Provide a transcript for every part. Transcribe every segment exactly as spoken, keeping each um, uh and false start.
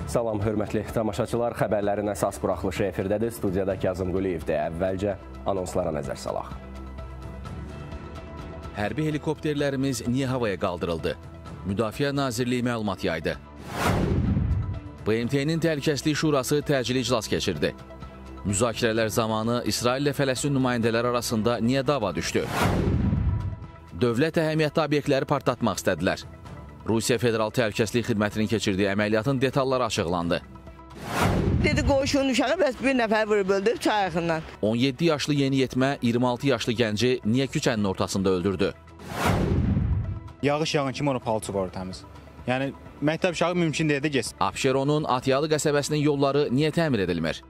Salam, hörmətli tamaşaçılar. Xəbərlərin əsas buraxılışı efirdədir. Studiyada Kazım Quliyevdir. Əvvəlcə anonslara nəzər salaq. Hərbi helikopterlərimiz niyə havaya qaldırıldı? Müdafiə Nazirliyi məlumat yaydı. B M T-nin Təhlükəsizlik Şurası təcili iclas keçirdi. Müzakirələr zamanı İsrail ilə Fələstin nümayəndələri arasında niyə dava düşdü? Dövlət əhəmiyyətli obyektləri partlatmaq istədilər. Rusiya Federal Təhlükəsizlik Xidmətinin keçirdiyi əməliyyatın detalları açıqlandı. Dedi qoşun uşağı, bəs bir nəfər vurub öldürüb çay yaxından. on yeddi yaşlı yeniyetmə iyirmi altı yaşlı gənci niyə küçənin ortasında öldürdü? Yağış yağın kimi onu palçıq var təmiz. Yəni, məktəb uşağı mümkün deyil də geçsin. Abşeronun Atyalı qəsəbəsinin yolları niyə təmir edilmir?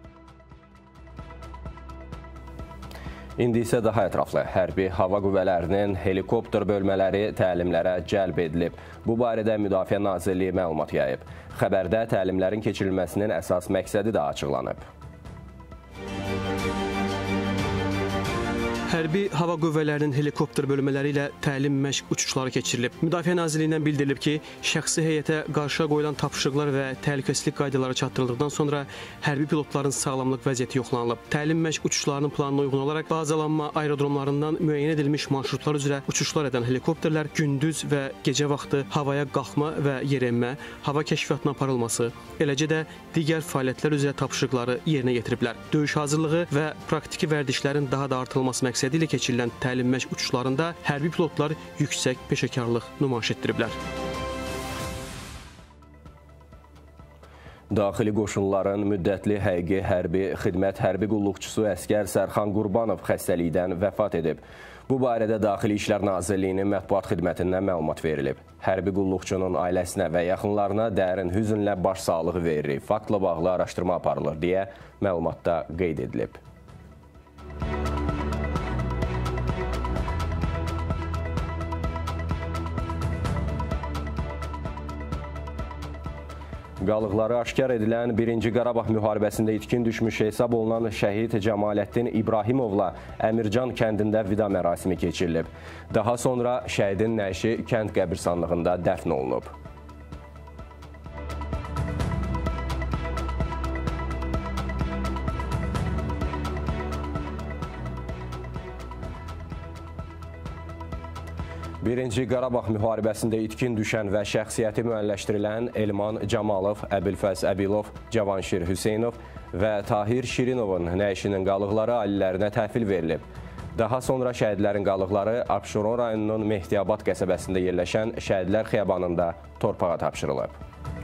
İndi isə daha ətraflı hərbi hava qüvvələrinin helikopter bölmələri təlimlərə cəlb edilib. Bu barədə Müdafiə Nazirliyi məlumat yayıb. Xəbərdə təlimlərin keçirilməsinin əsas məqsədi də açıqlanıb. Hərbi hava qüvvələrinin helikopter bölmələri ilə təlim məşq uçuşları keçirilib. Müdafiə Nazirliyindən bildirilib ki, şəxsi heyətə qarşıya qoyulan tapşırıqlar və təhlükəsizlik qaydaları çatdırıldıqdan sonra hərbi pilotların sağlamlıq vəziyyəti yoxlanılıb. Təlim məşq uçuşlarının planına uyğun olaraq bazalanma aerodromlarından müəyyən edilmiş marşrutlar üzrə uçuşlar edən helikopterlər gündüz və gecə vaxtı havaya qalxma və yerənmə, hava kəşfiyyatına aparılması, eləcə də digər fəaliyyətlər üzrə tapşırıqları yerinə yetiriblər. Döyüş hazırlığı və praktiki vərdişlərin daha da artırılması məqsədi ilə keçirilən təlim məşq uçuşlarında hərbi pilotlar yüksək peşəkarlıq nümayiş etdiriblər. Daxili qoşunların müddətli həqiqi hərbi xidmət hərbi qulluqçusu əskər Sərxan Qurbanov xəstəlikdən vəfat edib. Bu barədə Daxili İşlər Nazirliyinin mətbuat xidmətindən məlumat verilib. Hərbi qulluqçunun ailəsinə və yaxınlarına dərin hüzünlə başsağlığı veririk. Faktla bağlı araşdırma aparılır deyə məlumatda qeyd edilib. Qalıqları aşkar edilən birinci Qarabağ müharibəsində itkin düşmüş hesab olunan şəhid Cəmaləddin İbrahimovla Əmircan kəndində vida mərasimi keçirilib. Daha sonra şəhidin nəşi kənd qəbirstanlığında dəfn olunub. Birinci Qarabağ müharibəsində itkin düşən və şəxsiyyəti müəlləşdirilən Elman Camalov, Əbilfəz Əbilov, Cavanşir Hüseynov və Tahir Şirinovun nəşinin qalıqları ailələrinə təhvil verilib. Daha sonra şəhidlərin qalıqları Abşeron rayonunun Mehdiyabad qəsəbəsində yerləşən Şəhidlər Xiyabanında torpağa tapşırılıb.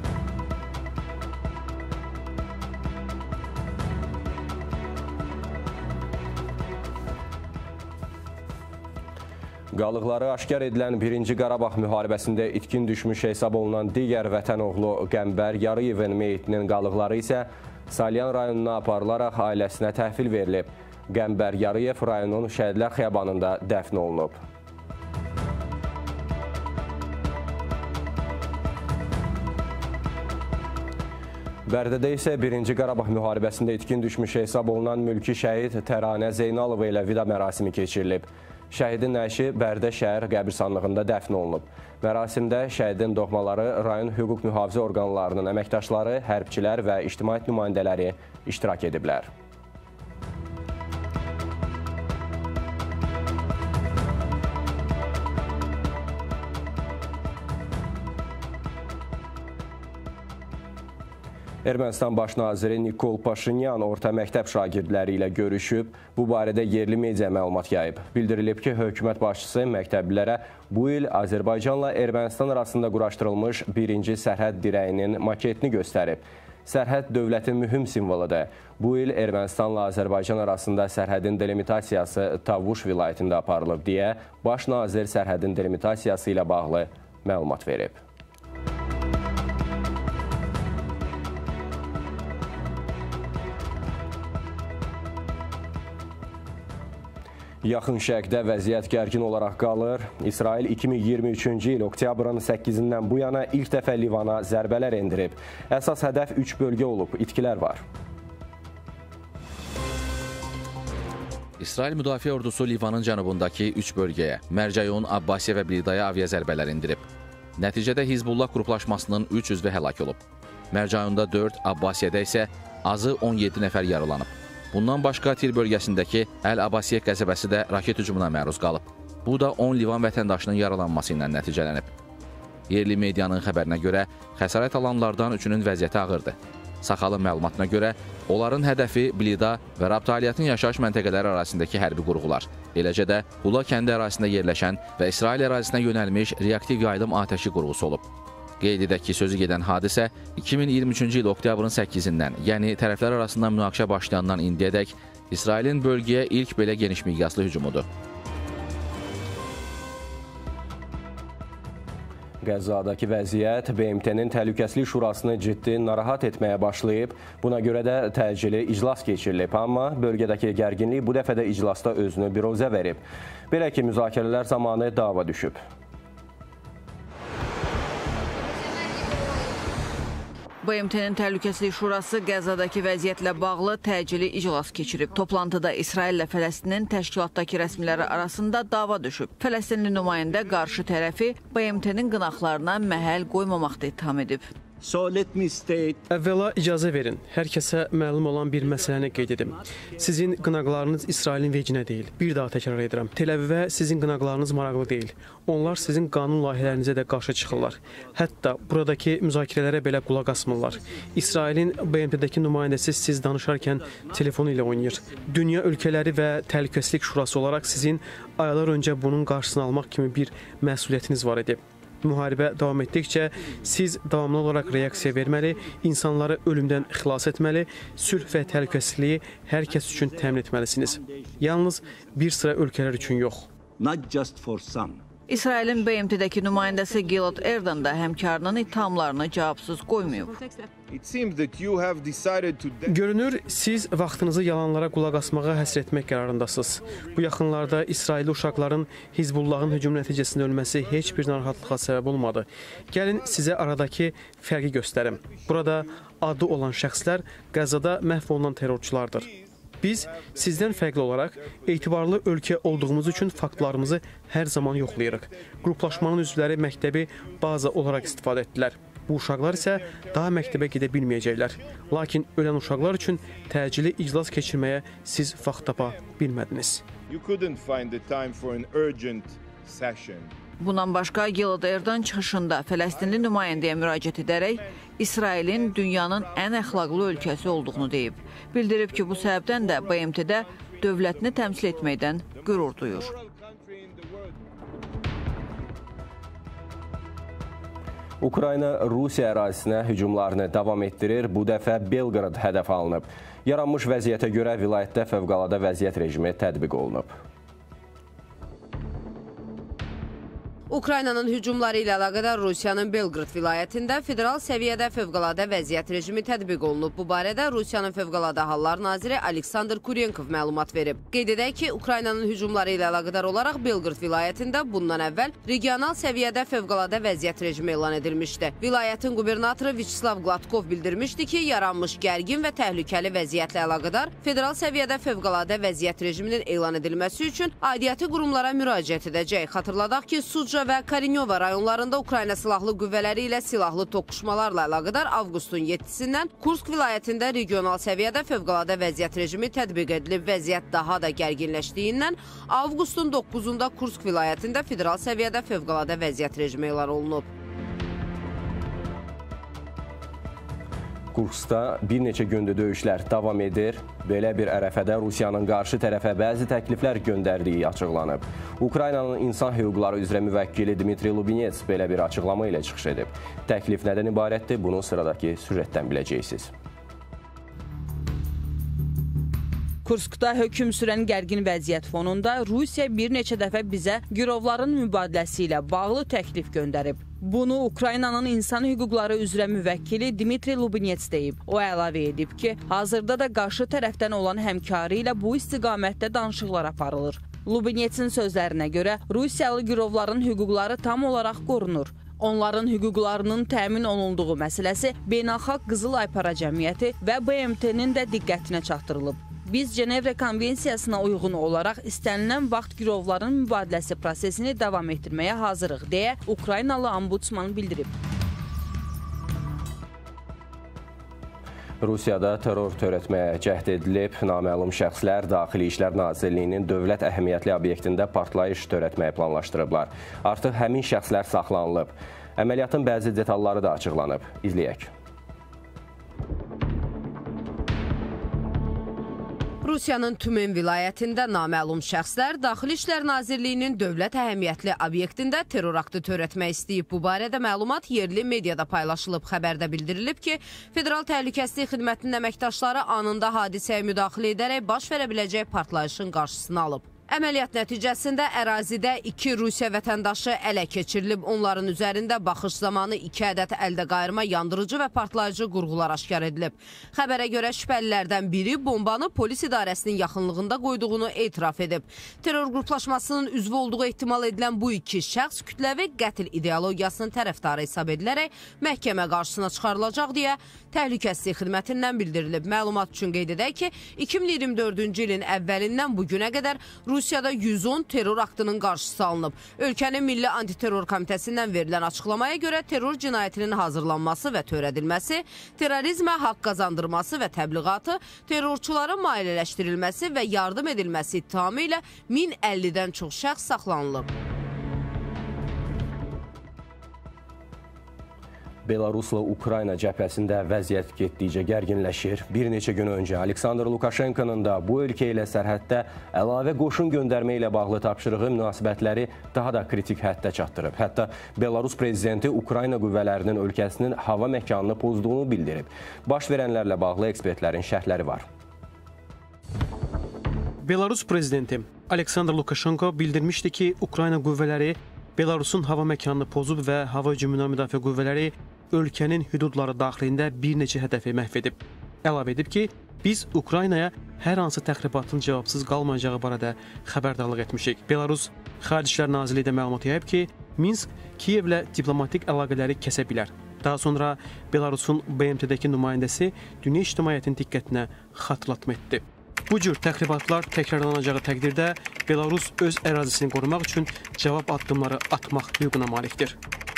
Qalıqları aşkar edilən birinci Qarabağ müharibəsində itkin düşmüş hesab olunan digər vətən oğlu Qəmbər Yarıyevin meyitinin qalıqları isə Salyan rayonuna aparılaraq ailəsinə təhvil verilib. Qəmbər Yarıyev rayonun Şəhidlər Xiyabanında dəfn olunub. Bərdədə isə birinci Qarabağ müharibəsində itkin düşmüş hesab olunan mülki şəhid Təranə Zeynalova ilə vida mərasimi keçirilib. Şəhidin nəşi Bərdə şəhər qəbirstanlığında dəfn olunub. Mərasimdə şəhidin doğmaları, rayon hüquq mühafizə orqanlarının əməkdaşları, hərbçilər və ictimaiyyət nümayəndələri iştirak ediblər. Ermənistan baş naziri Nikol Paşinyan orta məktəb şagirdləri ilə görüşüb, bu barədə yerli media məlumat yayıb. Bildirilib ki, hökumət başçısı məktəblilərə bu il Azərbaycanla Ermənistan arasında quraşdırılmış birinci sərhəd dirəyinin maketini göstərib. Sərhəd dövlətin mühüm simvoludur. Bu il Ermənistanla Azərbaycan arasında sərhədin delimitasiyası Tavuş vilayətində aparılıb deyə baş nazir sərhədin delimitasiyası ilə bağlı məlumat verib. Yaxın Şərqdə vəziyyət gərgin olaraq qalır. İsrail iki min iyirmi üçüncü il oktyabrın səkkizindən bu yana ilk dəfə Livana zərbələr endirib. Əsas hədəf üç bölgə olub, itkilər var. İsrail Müdafiə Ordusu Livanın cənubundakı üç bölgəyə, Mərcəyon, Abbasiyə və Bidaya avia zərbələr indirib. Nəticədə Hizbullah qruplaşmasının üç üzvü həlak olub. Mərcayında dörd, Abbasiyədə isə azı on yeddi nəfər yaralanıb. Bundan başqa Tir bölgəsindəki Əl-Abbasiyyə qəsəbəsi də raket hücumuna məruz qalıb. Bu da on livan vətəndaşının yaralanması ilə nəticələnib. Yerli medianın xəbərinə görə xəsarət alanlardan üçünün vəziyyəti ağırdır. Saxalın məlumatına görə onların hədəfi Blida və Rabtaliyyatın yaşayış məntəqələri arasındakı hərbi qurğular, eləcə də Hula kəndi ərazisində yerləşən və İsrail ərazisinə yönəlmiş reaktiv yaylım atəşi qurğusu olub. Qeyd edək ki, sözü gedən hadisə iki min iyirmi üçüncü il oktyabrın səkkizindən, yəni tərəflər arasında münaqişə başlayandan indiyədək İsrailin bölgəyə ilk belə geniş miqyaslı hücumudur. Qəzzadakı vəziyyət B M T-nin Təhlükəsizlik Şurasını ciddi narahat etməyə başlayıb. Buna görə də təcili iclas keçirilib, amma bölgədəki gərginlik bu dəfə də iclasda özünü biruzə verib. Belə ki, müzakirələr zamanı dava düşüb. B M T-nin Təhlükəsizlik Şurası Qəzzadakı vəziyyətlə bağlı təcili iclas keçirib. Toplantıda İsrail ilə Fələstinin təşkilatdakı rəsmiləri arasında dava düşüb. Fələstinli nümayəndə qarşı tərəfi B M T-nin qınaqlarına məhəl qoymamaqda ittiham edib. So let me state... Əvvəla icazə verin, hər kəsə məlum olan bir məsələni qeyd edim. Sizin qınaqlarınız İsrailin vecinə deyil. Bir daha təkrar edirəm. Tel-Əvivə sizin qınaqlarınız maraqlı deyil. Onlar sizin qanun layihələrinizə də qarşı çıxırlar. Hətta buradakı müzakirələrə belə qulaq asmırlar. İsrailin B M T-dəki nümayəndəsi siz danışarkən telefonu ilə oynayır. Dünya ölkələri və Təhlükəsizlik Şurası olaraq sizin aylar öncə bunun qarşısını almaq kimi bir məsuliyyətiniz var idi. Müharibə davam etdikcə siz davamlı olaraq reaksiya verməli, insanları ölümdən xilas etməli, sülh və təhlükəsizliyi hər kəs üçün təmin etməlisiniz. Yalnız bir sıra ölkələr üçün yox. Not just for some. İsrailin B M T-dəki nümayəndəsi Gilad Erdan da həmkarının ittihamlarını cavabsız qoymayıb. Görünür, siz vaxtınızı yalanlara qulaq asmağa həsr etmək qərarındasınız. Bu yaxınlarda İsrailli uşaqların Hizbullahın hücum nəticəsində ölməsi heç bir narahatlığa səbəb olmadı. Gəlin sizə aradakı fərqi göstərim. Burada adı olan şəxslər Qəzzada məhv olunan terrorçulardır. Biz sizdən fərqli olaraq etibarlı ölkə olduğumuz üçün faktlarımızı hər zaman yoxlayırıq. Qruplaşmanın üzvləri məktəbi baza olaraq istifadə etdilər. Bu uşaqlar isə daha məktəbə gedə bilməyəcəklər. Lakin ölən uşaqlar üçün təcili iclas keçirməyə siz vaxt tapa bilmədiniz. Bundan başqa Gilad Erdan çıxışında Fələstinli nümayəndəyə müraciət edərək İsrailin dünyanın ən əxlaqlı ölkəsi olduğunu deyib. Bildirib ki, bu səbəbdən də B M T-də dövlətini təmsil etməkdən qürur duyur. Ukrayna Rusiya ərazisinə hücumlarını davam etdirir. Bu dəfə Belqrad hədəf alınıb. Yaranmış vəziyyətə görə vilayətdə fövqəladə vəziyyət rejimi tətbiq olunub. Ukraynanın hücumları ilə əlaqədar Rusiyanın Belqrad vilayətində federal səviyyədə fövqəladə vəziyyət rejimi tətbiq olunub. Bu barədə Rusiyanın Fövqəladə Hallar Naziri Aleksandr Kurenkov məlumat verib. Qeyd edək ki, Ukraynanın hücumları ilə əlaqədar olaraq Belqrad vilayətində bundan əvvəl regional səviyyədə fövqəladə vəziyyət rejimi elan edilmişdi. Vilayətin qubernatoru Vyacheslav Gladkov bildirmişdi ki, yaranmış gərgin və təhlükəli vəziyyətlə əlaqədar federal səviyyədə fövqəladə vəziyyət rejiminin elan edilməsi üçün aidiyyəti qurumlara müraciət edəcək. Xatırladaq ki, Suca və Karinyova rayonlarında Ukrayna silahlı qüvvələri ilə silahlı toqquşmalarla əlaqədar avqustun yeddisindən Kursk vilayətində regional səviyyədə fövqəladə vəziyyət rejimi tətbiq edilib. Vəziyyət daha da gərginləşdiyindən avqustun doqquzunda Kursk vilayətində federal səviyyədə fövqəladə vəziyyət rejimi elan olunub. Kurskda bir neçə gündür döyüşlər davam edir. Belə bir ərəfədə Rusiyanın qarşı tərəfə bəzi təkliflər göndərdiyi açıqlanıb. Ukraynanın insan hüquqları üzrə müvəkkili Dmitri Lubinets belə bir açıqlama ilə çıxış edib. Təklif nədən ibarətdir? Bunu sıradakı süjetdən biləcəksiniz. Kurskda hökm sürən gərgin vəziyyət fonunda Rusiya bir neçə dəfə bizə girovların mübadiləsi ilə bağlı təklif göndərib. Bunu Ukraynanın insan hüquqları üzrə müvəkkili Dmitri Lubinets deyib. O əlavə edib ki, hazırda da qarşı tərəfdən olan həmkarı ilə bu istiqamətdə danışıqlar aparılır. Lubinetsin sözlərinə görə Rusiyalı girovların hüquqları tam olaraq qorunur. Onların hüquqlarının təmin olunduğu məsələsi Beynəlxalq Qızıl Aypara Cəmiyyəti və B M T-nin də diqqətinə çatdırılıb. Biz Cenevre Konvensiyasına uyğun olaraq istənilən vaxt girovların mübadiləsi prosesini davam etdirməyə hazırıq, deyə Ukraynalı ombudsman bildirib. Rusiyada terror törətməyə cəhd edilib. Naməlum şəxslər Daxili İşlər Nazirliyinin dövlət əhəmiyyətli obyektində partlayış törətməyi planlaşdırıblar. Artıq həmin şəxslər saxlanılıb. Əməliyyatın bəzi detalları da açıqlanıb. İzləyək. Rusiyanın Tümen vilayətində naməlum şəxslər Daxili İşlər Nazirliyinin dövlət əhəmiyyətli obyektində terror aktı törətmək istəyib. Bu barədə məlumat yerli mediada paylaşılıb. Xəbərdə bildirilib ki, Federal Təhlükəsizlik Xidmətinin əməkdaşları anında hadisəyə müdaxilə edərək baş verə biləcək partlayışın qarşısını alıb. Əməliyyat nəticəsində ərazidə iki Rusiya vətəndaşı ələ keçirilib. Onların üzərində baxış zamanı iki ədəd əldə qayırma, yandırıcı və partlayıcı qurğular aşkar edilib. Xəbərə görə şübhəlilərdən biri bombanı polis idarəsinin yaxınlığında qoyduğunu etiraf edib. Terror qruplaşmasının üzvü olduğu ehtimal edilən bu iki şəxs kütləvi qətl ideologiyasının tərəfdarı hesab edilərək məhkəmə qarşısına çıxarılacaq deyə Təhlükəsizlik Xidmətindən bildirilib. Məlumat üçün qeyd edək ki, iki min iyirmi dördüncü ilin əvvəlindən bu günə qədər Rusiyada yüz on terror aktının qarşısı alınıb. Ölkənin Milli Antiterror Komitəsindən verilən açıqlamaya görə terror cinayətinin hazırlanması və törədilməsi, terrorizmə haqq qazandırması və təbliğatı, terrorçuların maliyyələşdirilməsi və yardım edilməsi ittihamı ilə min əllidən çox şəxs saxlanılıb. Belarusla Ukrayna cəbhəsində vəziyyət getdikcə gərginləşir. Bir neçə gün öncə Aleksandr Lukashenkonun da bu ölkə ilə sərhəddə əlavə qoşun göndərmə ilə bağlı tapşırığı münasibətləri daha da kritik həddə çatdırıb. Hətta Belarus prezidenti Ukrayna qüvvələrinin ölkəsinin hava məkanını pozduğunu bildirib. Baş verənlərlə bağlı ekspertlərin şərhləri var. Belarus prezidenti Aleksandr Lukashenko bildirmişdi ki, Ukrayna qüvvələri Belarusun hava məkanını pozub və hava hücumundan müdafiə qüvvələri ölkənin hüdudları daxilində bir neçə hədəfi məhv edib. Əlavə edib ki, biz Ukraynaya hər hansı təxribatın cavabsız qalmayacağı barədə xəbərdarlıq etmişik. Belarus Xarici İşlər Nazirliyi də məlumat yayıb ki, Minsk Kiyevlə diplomatik əlaqələri kəsə bilər. Daha sonra Belarusun B M T-dəki nümayəndəsi dünya ictimaiyyətinin diqqətinə xatırlatma etdi. Bu cür təxribatlar təkrarlanacağı təqdirdə Belarus öz ərazisini qorumaq üçün cavab addımları atmaq hüququna malikdir.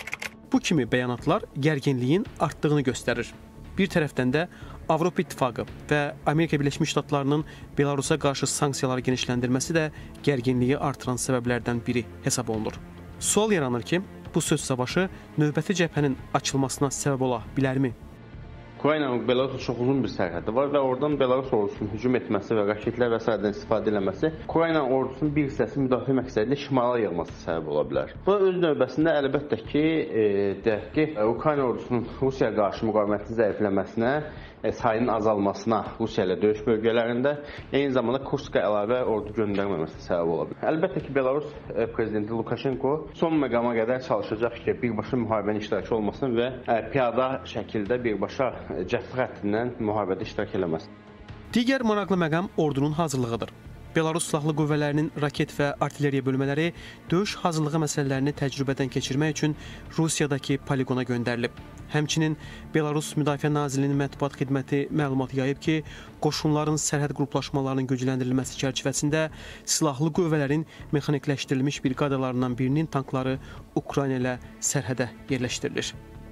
Bu kimi bəyanatlar gərginliyin artdığını göstərir. Bir tərəfdən də Avropa İttifaqı və Amerika Birləşmiş Ştatlarının Belarusa qarşı sanksiyaları genişləndirməsi də gərginliyi artıran səbəblərdən biri hesab olunur. Sual yaranır ki, bu söz savaşı növbəti cəbhənin açılmasına səbəb ola bilərmi? Ukraynanın Belarusla çox uzun bir sərhədi var və oradan Belarus ordusunun hücum etməsi və raketlər və s. istifadə eləməsi Ukrayna ordusunun bir hissəsi müdafiə məqsədilə şimala yığılması səbəb ola bilər. Bu öz növbəsində əlbəttə ki, e, deyək ki, Ukrayna ordusunun Rusiyaya qarşı müqavimətinin zəifləməsinə, e, sayının azalmasına Rusiya ilə döyüş bölgələrində, eyni zamanda Kurska əlavə ordu göndərməməsinə səbəb ola bilər. Əlbəttə ki, Belarus e, prezidenti Lukashenko son məqama qədər çalışacaq ki, birbaşa müharibənin iştirakı olmasın və e, piyada şəkildə birbaşa cəbhə xəttindən müharibədə iştirak eləməz. Digər maraqlı məqam ordunun hazırlığıdır. Belarus silahlı qüvvələrinin raket və artilleriya bölmələri döyüş hazırlığı məsələlərini təcrübədən keçirmək üçün Rusiyadakı poligona göndərilib. Həmçinin Belarus Müdafiə Nazirliyinin mətbuat xidməti məlumat yayıb ki, qoşunların sərhəd qruplaşmalarının gücləndirilməsi çərçivəsində silahlı qüvvələrin mexanikləşdirilmiş briqadalarından birinin tankları Ukrayna ilə sərhədə yerləşdirilir.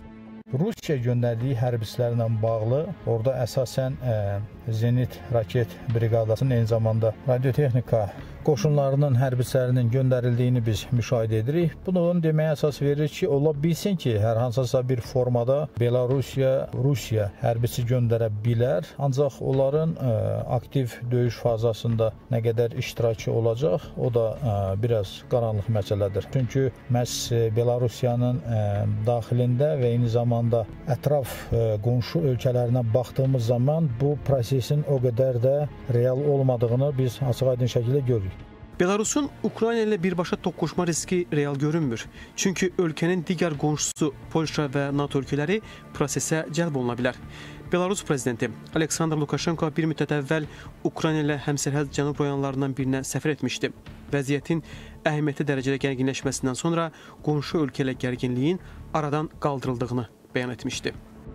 Rusiya göndərdiyi hərbiçilərlə bağlı orada əsasən ə, Zenit raket briqadasının eyni zamanda radiotexnika qoşunlarının hərbiçilərinin göndərildiyini biz müşahidə edirik. Bunun deməyə əsas verir ki, ola bilsin ki, hər hansısa bir formada Belarusiya, Rusiya hərbiçi göndərə bilər. Ancaq onların ə, aktiv döyüş fazasında nə qədər iştirakı olacaq, o da ə, biraz qaranlıq məsələdir. Çünki məhz Belarusiyanın ə, daxilində və eyni zamanda ətraf ə, qonşu ölkələrinə baxdığımız zaman bu prosesin o qədər də real olmadığını biz açıq-aydın şəkildə görürük. Belarusun Ukrayna ilə birbaşa toqquşma riski real görünmür. Çünki ölkənin digər qonşusu Polşa və NATO ölkələri prosesə cəlb oluna bilər. Belarus prezidenti Aleksandr Lukashenko bir müddət əvvəl Ukrayna ilə həmsərhəd cənub rayonlarından birinə səfər etmişdi. Vəziyyətin əhəmiyyətli dərəcədə gərginləşməsindən sonra qonşu ölkə ilə gərginliyin aradan qaldırıldığını bəyan etmişdi.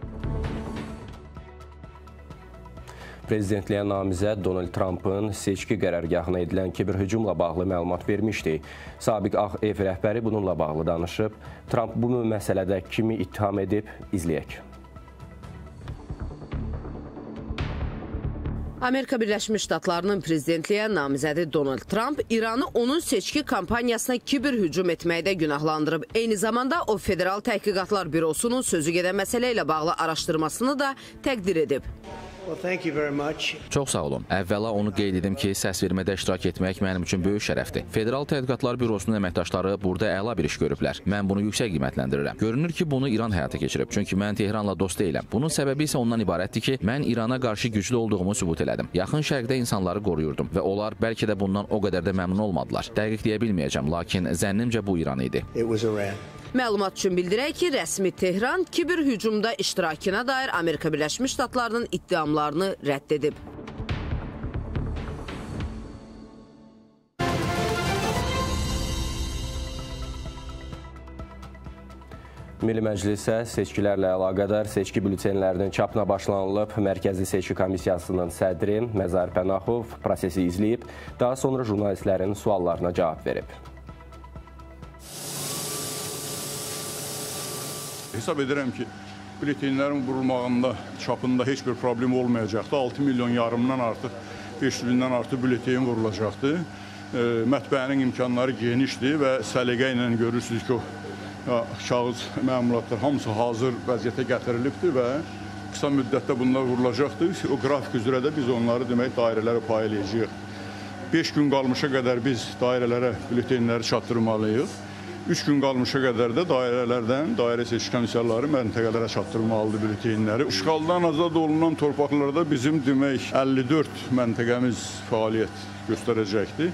Prezidentliyə namizəd Donald Trumpın seçki qərargahına edilən kiberhücumla bağlı məlumat vermişdi. Sabiq Ağ Ev rəhbəri bununla bağlı danışıb. Trump bunu məsələdə kimi ittiham edib, izləyək. Amerika Birləşmiş Ştatlarının prezidentliyə namizədi Donald Trump İranı onun seçki kampaniyasına kiber hücum etməkdə günahlandırıb. Eyni zamanda o Federal Təhqiqatlar Bürosunun sözü gedən məsələ ilə bağlı araşdırmasını da təqdir edib. Çox sağ olun. Əvvəla onu qeyd edim ki, səsvermədə iştirak etmək mənim üçün böyük şərəfdir. Federal Tədqiqatlar Bürosunun əməkdaşları burada əla bir iş görüblər. Mən bunu yüksək qiymətləndirirəm. Görünür ki, bunu İran həyata keçirib. Çünki mən Tehranla dost deyiləm. Bunun səbəbi isə ondan ibarətdir ki, mən İrana qarşı güclü olduğumu sübut elədim. Yaxın şərqdə insanları qoruyurdum və onlar bəlkə də bundan o qədər də məmnun olmadılar. Dəqiq deyə bilməyəcəm, lakin zənnimcə bu İran idi. Məlumat üçün bildirək ki, rəsmi Tehran kiber hücumda iştirakına dair Amerika Birləşmiş Ştatlarının iddiamlarını rədd edib. Milli Məclisə seçkilərlə əlaqədar seçki bültenlərinin çapına başlanılıb. Mərkəzi Seçki Komissiyasının sədri Məzar Pənaxov prosesi izləyib, daha sonra jurnalistlərin suallarına cavab verib. Hesab edirəm ki, bültenlərin vurulmağında, çapında heç bir problem olmayacaqdır. altı milyon yarımdan artıq, beş yüzdən artıq bülten vurulacaqdır. E, mətbəənin imkanları genişdir və səliqə ilə görürsünüz ki, o kağız məmulatlar hamısı hazır vəziyyətə gətirilibdir və qısa müddətdə bunlar vurulacaqdır. O qrafik üzrə də biz onları demək dairələrə paylayacağıq. beş gün qalmışa qədər biz dairələrə bültenləri çatdırmalıyıq. üç gün qalmışa qədər də dairələrdən, dairə seçki komissiyaları məntəqələrə çatdırmalıdır bültenləri. İşğaldan azad olunan torpaqlarda bizim demək əlli dörd məntəqəmiz fəaliyyət göstərəcəkdir.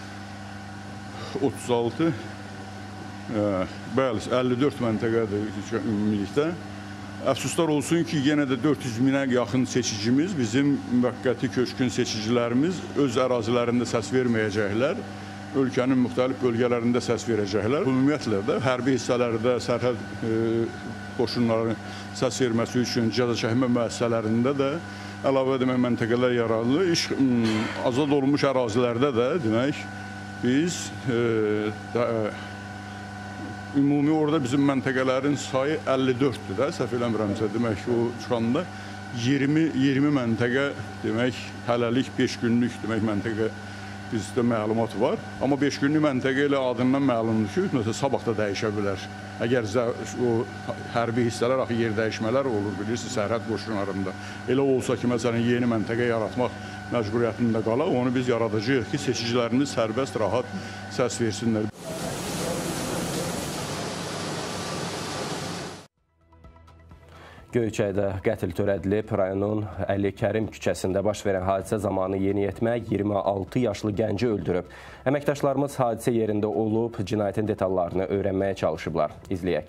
otuz altı, e, bəli, əlli dörd məntəqədir ümumilikdə. Əfsuslar olsun ki, yenə də dörd yüz minə yaxın seçicimiz, bizim müvəqqəti köçkün seçicilərimiz öz ərazilərində səs verməyəcəklər. Ölkənin müxtəlif bölgələrində səs verəcəklər. Ümumiyyətlə də hərbi hissələrdə sərhəd e, qoşunların səs verməsi üçün cəza çəkmə müəssisələrində də əlavə demək məntəqələr yaradılır. İş, azad olunmuş ərazilərdə də demək biz e, də, ümumi orada bizim məntəqələrin sayı əlli dörddür də, səhv eləmirəmsə demək ki, o çıxanda iyirmi iyirmi məntəqə demək hələlik beş günlük demək məntəqə bizdə məlumat var. Amma beş günlük məntəqə ilə adından məlumdur ki, məsələn, sabah da dəyişə bilər. Əgər o hərbi hissələr, axı yer dəyişmələr olur, bilirsiniz, sərhəd qoşunlarında. Elə olsa ki, məsələn, yeni məntəqə yaratmaq məcburiyyətində qala, onu biz yaradacağıq ki, seçicilərimiz sərbəst, rahat səs versinlər. Göyçayda qətl törədilib. Rayonun Əli Kərim küçəsində baş verən hadisə zamanı yeniyetmə iyirmi altı yaşlı gənci öldürüb. Əməkdaşlarımız hadisə yerində olub, cinayətin detallarını öyrənməyə çalışıblar. İzləyək.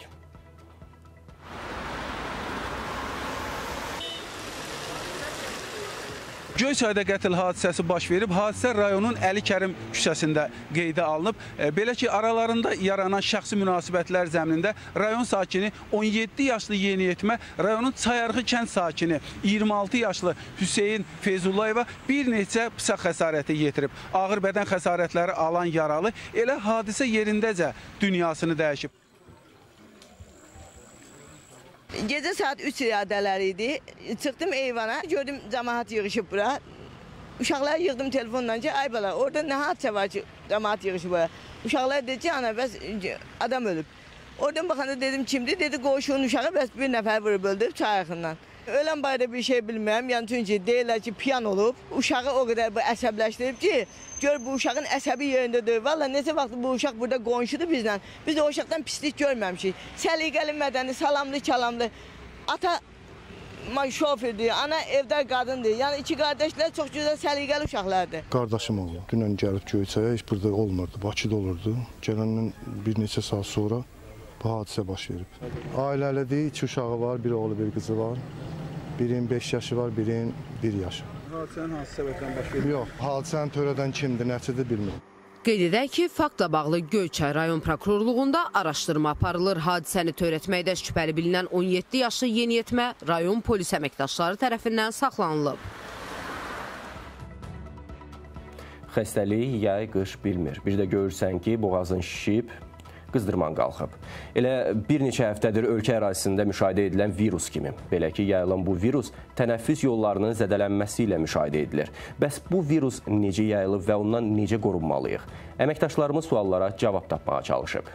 Göyçayda qətl hadisəsi baş verib. Hadisə rayonun Əli Kərim küçəsində qeydə alınıb. Belə ki, aralarında yaranan şəxsi münasibətlər zəminində rayon sakini on yeddi yaşlı yeniyetmə, rayonun Çayarğı kənd sakini iyirmi altı yaşlı Hüseyin Feyzullayeva bir neçə bıçaq xəsarəti yetirib. Ağır bədən xəsarətləri alan yaralı elə hadisə yerindəcə dünyasını dəyişib. Gecə saat üç iradələri idi. Çıxdım eyvana, gördüm cəmaat yığışıb bura. Uşaqları yığdım telefonla ki, ay bala, orada nə hadisə var ki, cəmaat yığışıb bura. Uşaqlar dedi ki, ana, bəs adam ölüb. Oradan baxanda dedim, kimdir? Dedi, qoşunun uşağı, bəs bir nəfər vurub öldürüb çayxından. Ölən barədə bir şey bilmirəm, yəni çünki deyirlər ki, piyan olub. Uşağı o qədər bu əsəbləşdirib ki, gör bu uşağın əsəbi yerində deyil. Valla neçə vaxt bu uşaq burada qonşudur bizlə. Biz o uşaqdan pislik görməmişik. Səliqəli, mədəni, salamlı, kəlamlı. Ata şofördür, ana evdə qadındır. Yəni iki qardaşlar çox gözəl səliqəli uşaqlardır. Qardaşım oldu. Dünən gəlib Göyçaya, heç burada olmurdu. Bakıda olurdu. Gələndən bir neçə saat sonra bu hadisə baş verib. Ailəlidir, iki uşağı var, bir oğlu, bir qızı var. Birinin beş yaşı var, birinin bir yaşı. Hadisənin hansı səbəbdən baş verib? Yox, hadisəni törədən kimdir, nəticədə bilmirəm. Qeyd edək ki, faktla bağlı Göyçay rayon prokurorluğunda araşdırma aparılır. Hadisəni törətməkdə şübhəli bilinən on yeddi yaşlı yeniyetmə rayon polis əməkdaşları tərəfindən saxlanılıb. Xəstəlik yay, qış bilmir. Bir də görürsən ki, boğazın şişib, qızdırman qalxıb. Elə bir neçə həftədir ölkə ərazisində müşahidə edilən virus kimi. Belə ki, yayılan bu virus tənəffüs yollarının zədələnməsi ilə müşahidə edilir. Bəs bu virus necə yayılıb və ondan necə qorunmalıyıq? Əməkdaşlarımız suallara cavab tapmağa çalışıb.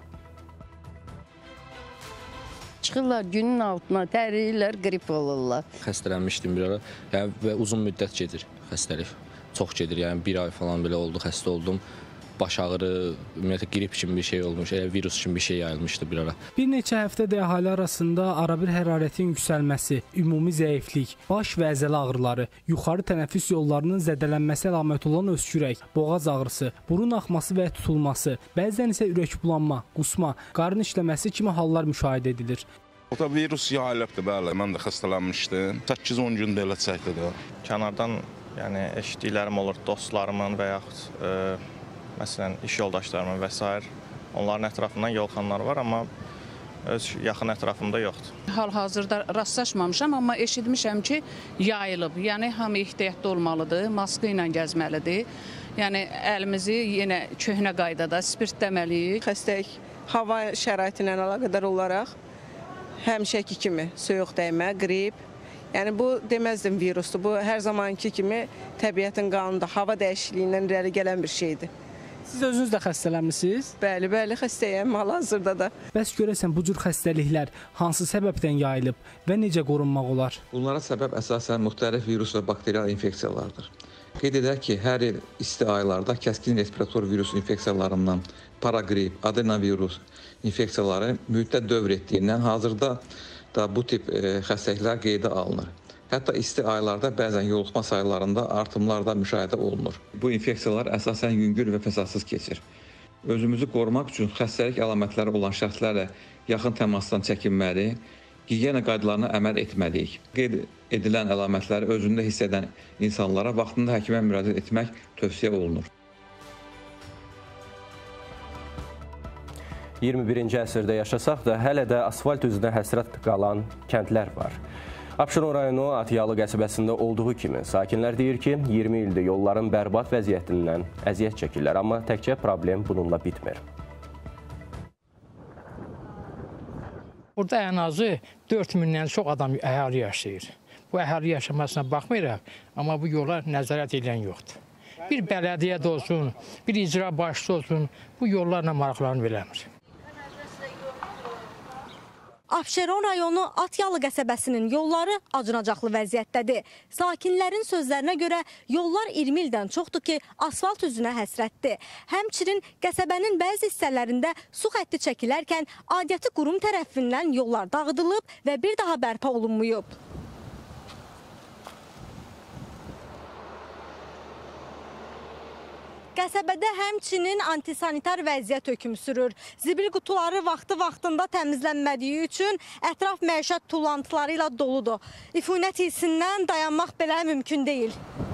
Çıxırlar günün altına, tərirlər, qrip olurlar. Xəstələnmişdim bir ara yəni, və uzun müddət gedir xəstəlik. Çox gedir, yəni bir ay falan belə oldu, xəstə oldum. Baş ağrı, ümumiyyətlə qrip kimi bir şey olmuş, elə virus kimi bir şey yayılmışdı bir ara. Bir neçə həftədə əhali arasında arabir hərarətin yüksəlməsi, ümumi zəiflik, baş və əzələ ağrıları, yuxarı tənəffüs yollarının zədələnməsi əlaməti olan öskürək, boğaz ağrısı, burun axması və tutulması, bəzən isə ürək bulanma, qusma, qarın işləməsi kimi hallar müşahidə edilir. O da virus yayılıbdır, bəli, mən də xəstələnmişdim. səkkiz on gündə elə çəkdi də. Kənardan yəni, eşitdiklərim olur, dostlarımın və yaxud e, məsələn, iş yoldaşlarımın və s. onların ətrafından yolxanlar var, amma öz yaxın ətrafımda yoxdur. Hal-hazırda rastlaşmamışam, amma eşitmişəm ki, yayılıb. Yəni, hamı ehtiyatlı olmalıdır, maska ilə gəzməlidir. Yəni, əlimizi yenə köhnə qaydada spirtləməliyik. Xəstəlik hava şəraiti ilə əlaqədar olaraq həmişəki kimi soyuq dəymə, qrip. Yəni, bu deməzdim virusdur. Bu, hər zamanki kimi təbiətin qanunda hava dəyişikliyindən irəli gələn bir şeydir. Siz özünüz də xəstələnmisiniz? Bəli, bəli, xəstəyəm hal-hazırda da. Bəs görəsən bu cür xəstəliklər hansı səbəbdən yayılıb və necə qorunmaq olar? Bunlara səbəb əsasən müxtəlif virus və bakterial infeksiyalardır. Qeyd edək ki, hər il isti aylarda kəskin respirator virus infeksiyalarından paraqrip, adenovirus infeksiyaları müddət dövr etdiyindən hazırda da bu tip e, xəstəliklər qeydə alınır. Hətta isti aylarda bəzən yoluxma sayılarında artımlar da müşahidə olunur. Bu infeksiyalar əsasən yüngül və fəsadsız keçir. Özümüzü qorumaq üçün xəstəlik əlamətləri olan şəxslərlə yaxın təmasdan çəkinməli, gigiyena qaydalarına əməl etməliyik. Qeyd edilən əlamətləri özündə hiss edən insanlara vaxtında həkimə müraciət etmək tövsiyə olunur. iyirmi birinci əsrdə yaşasaq da hələ də asfalt üzünə həsrət qalan kəndlər var. Abşeron rayonu Atyalı qəsəbəsində olduğu kimi sakinlər deyir ki, iyirmi ildir yolların bərbad vəziyyətindən əziyyət çəkirlər, amma təkcə problem bununla bitmir. Burada ən azı dörd mindən çox adam əhali yaşayır. Bu əhali yaşamasına baxmayaraq, amma bu yola nəzarət edən yoxdur. Bir bələdiyyə də olsun, bir icra başçısı olsun, bu yollarla maraqlarını verəmir. Abşeron rayonu Atyalı qəsəbəsinin yolları acınacaqlı vəziyyətdədir. Sakinlərin sözlərinə görə yollar iyirmi ildən çoxdur ki, asfalt üzünə həsrətdir. Həmçinin qəsəbənin bəzi hissələrində su xətti çəkilərkən aidiyyəti qurum tərəfindən yollar dağıdılıb və bir daha bərpa olunmayıb. Qəsəbədə həmçinin antisanitar vəziyyət hökm sürür. Zibil qutuları vaxtı-vaxtında təmizlənmədiyi üçün ətraf məişət tullantıları ilə doludur. İfunət hissindən dayanmaq belə mümkün deyil.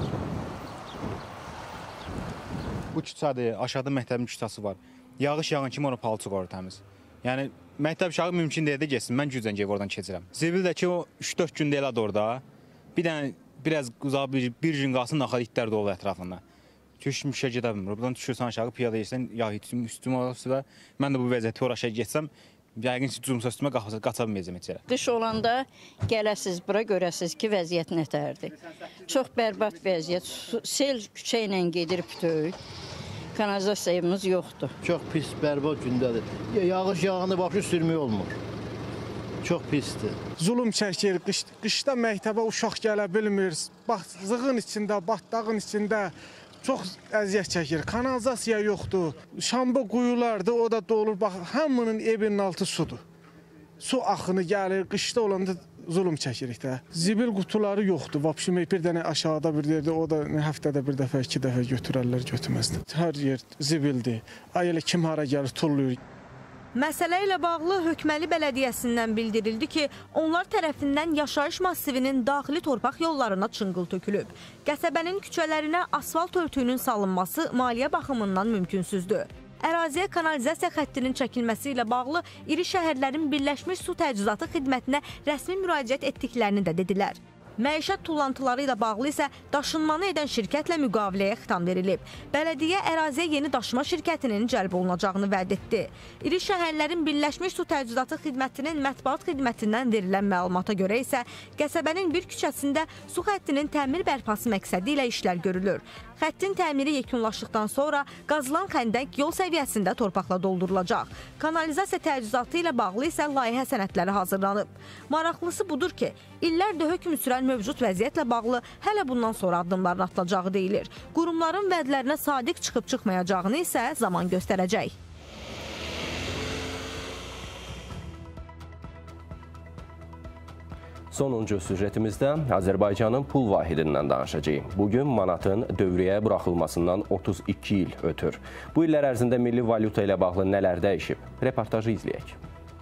Bu küçədir, aşağıda məktəbin küçəsi var. Yağış yağın kimi ona palçıq olur təmiz. Yəni, məktəb uşağı mümkün deyil də geçsin, mən gücdən gəlib oradan keçirəm. Zibil də ki, o üç dörd gündə elədir orada. Bir dənə, biraz uzaq bir, bir gün qalsın, axarı itlər dolu ətrafında. Düşmüşə gedə bilmir. Buradan düşürsən aşağı, piyada yersən, yağ üstümə olası və mən də bu vəziyyəti uğraşa geçsəm, yəqin ki, cümsə üstümə qaça bilməyəcəm içərə. Qış olanda gələsiz bura, görəsiz ki, vəziyyət nətərdir. Çox bərbad vəziyyət, sel küçə ilə gedir bütöy. Kanalizasiyamız yoxdur. Çox pis, bərbad gündədir. Yağış yağanda başı sürmək olmur. Çox pisdir. Zulum çəkir, qış, qışda məktəbə uşaq gələ bilmir. Bax, zığın içində, batdağın içində çox əziyyət çəkir. Kanalizasiya yoxdur. Şamba quyulardır, o da dolur. Bax, hamının evinin altı sudur. Su axını gəlir, qışda olanda zulum çəkirik də. Zibil qutuları yoxdur. Vapşimi bir dənə aşağıda bir yerdə, o da həftədə bir dəfə, iki dəfə götürərlər, götürməzlər. Hər yer zibildir. Ay elə kim hara gəlir, tulluyur. Məsələ ilə bağlı Hökməli Bələdiyyəsindən bildirildi ki, onlar tərəfindən yaşayış massivinin daxili torpaq yollarına çınqıl tökülüb. Qəsəbənin küçələrinə asfalt örtüyünün salınması maliyyə baxımından mümkünsüzdür. Əraziyə kanalizasiya xəttinin çəkilməsi ilə bağlı iri şəhərlərin Birləşmiş Su Təchizatı xidmətinə rəsmi müraciət etdiklərini də dedilər. Məişət tullantıları ilə bağlı isə daşınmanı edən şirkətlə müqaviləyə xitam verilib. Bələdiyyə əraziyə yeni daşıma şirkətinin cəlb olunacağını vəd etdi. İri şəhərlərin Birləşmiş Su Təchizatı Xidmətinin mətbuat xidmətindən verilən məlumata görə isə qəsəbənin bir küçəsində su xəttinin təmir bərpası məqsədi ilə işlər görülür. Xəttin təmiri yekunlaşdıqdan sonra qazılan xəndək yol səviyyəsində torpaqla doldurulacaq. Kanalizasiya təchizatı ilə bağlı isə layihə sənədləri hazırlanıb. Maraqlısı budur ki, illərdir hökm sürən mövcud vəziyyətlə bağlı hələ bundan sonra addımların atılacağı deyilir. Qurumların vədlərinə sadiq çıxıb çıxmayacağını isə zaman göstərəcək. Sonuncu süjetimizdə Azərbaycanın pul vahidindən danışacağıq. Bugün manatın dövriyə buraxılmasından otuz iki il ötür. Bu illər ərzində milli valyuta ilə bağlı nələr dəyişib? Reportajı izləyək.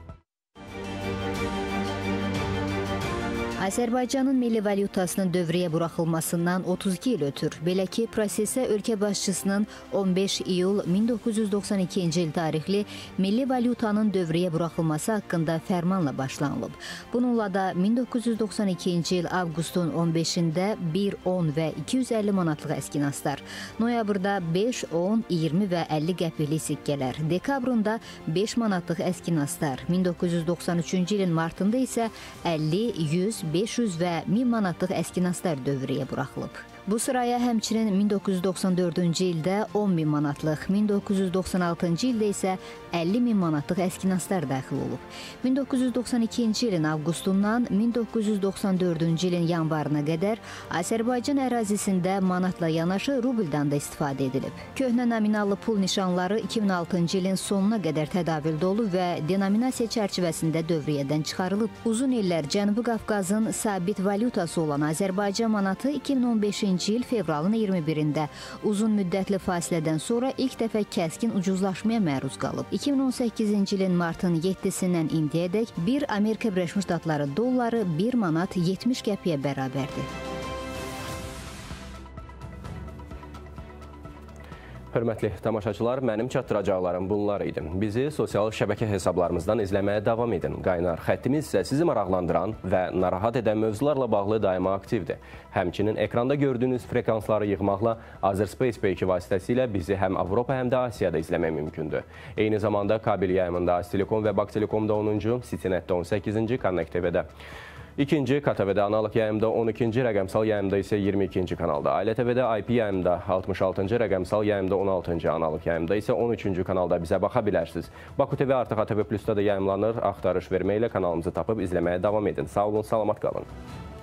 Azərbaycanın milli valyutasının dövriyə buraxılmasından otuz iki il ötür. Belə ki, prosesə ölkə başçısının on beş iyul min doqquz yüz doxsan ikinci il tarixli milli valyutanın dövriyə buraxılması haqqında fərmanla başlanılıb. Bununla da min doqquz yüz doxsan ikinci il avqustun on beşində bir, on və iki yüz əlli manatlıq əskinaslar, noyabrda beş, on, iyirmi və əlli qəpiklik sikkələr, dekabrında beş manatlıq əskinaslar, min doqquz yüz doxsan üçüncü ilin martında isə əlli, yüz, beş yüz və min manatlıq əskinaslar dövriyə buraxılıb. Bu sıraya həmçinin min doqquz yüz doxsan dördüncü ildə on min manatlıq, min doqquz yüz doxsan altıncı ildə isə əlli min manatlıq əskinaslar daxil olub. min doqquz yüz doxsan ikinci ilin avqustundan min doqquz yüz doxsan dördüncü ilin yanvarına qədər Azərbaycan ərazisində manatla yanaşı rubldan da istifadə edilib. Köhnə nominallı pul nişanları iki min altıncı ilin sonuna qədər tədavüldə olub və denominasiya çərçivəsində dövriyyədən çıxarılıb. Uzun illər Cənubi Qafqazın sabit valyutası olan Azərbaycan manatı iki min on beşinci il fevralın iyirmi birində uzun müddətli fasilədən sonra ilk dəfə kəskin ucuzlaşmaya məruz qalıb. iki min on səkkizinci ilin martın yeddisindən indiyədək bir Amerika Birləşmiş Ştatları dolları bir manat yetmiş qəpiyə bərabərdir. Hörmətli tamaşaçılar, mənim çatdıracaqlarım bunlar idi. Bizi sosial şəbəkə hesablarımızdan izləməyə davam edin. Qaynar xəttimiz isə sizi maraqlandıran və narahat edən mövzularla bağlı daima aktivdir. Həmçinin ekranda gördüyünüz frekansları yığmaqla Azerspace P iki vasitəsilə bizi həm Avropa, həm də Asiyada izləmək mümkündür. Eyni zamanda kabel yayımında Aztelekom və Baktelecomda onuncu, Citynet-də on səkkizinci, Connect T V-də İkinci, K T V-də analog yayımda on ikinci, rəqəmsal yayımda isə iyirmi ikinci kanalda. Ailə T V-də I P yayımda altmış altıncı, rəqəmsal yayımda on altıncı, analog yayımda isə on üçüncü kanalda bizə baxa bilərsiniz. Baku T V artıq A T V Plus-da da yayımlanır. Axtarış verməklə kanalımızı tapıb izləməyə davam edin. Sağ olun, salamat qalın.